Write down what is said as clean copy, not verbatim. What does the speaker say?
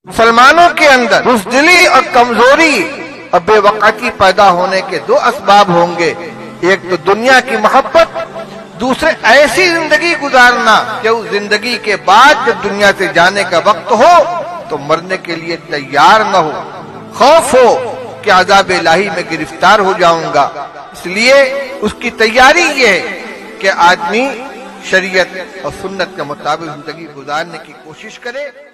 मुसलमानों के अंदर बुज़दिली और कमजोरी और बेवकाती पैदा होने के दो असबाब होंगे। एक तो दुनिया की मोहब्बत, दूसरे ऐसी जिंदगी गुजारना कि उस जिंदगी के बाद जब दुनिया से जाने का वक्त हो तो मरने के लिए तैयार न हो, खौफ हो कि अज़ाब इलाही में गिरफ्तार हो जाऊंगा। इसलिए उसकी तैयारी ये है कि आदमी शरीयत और सुन्नत के मुताबिक जिंदगी गुजारने की कोशिश करे।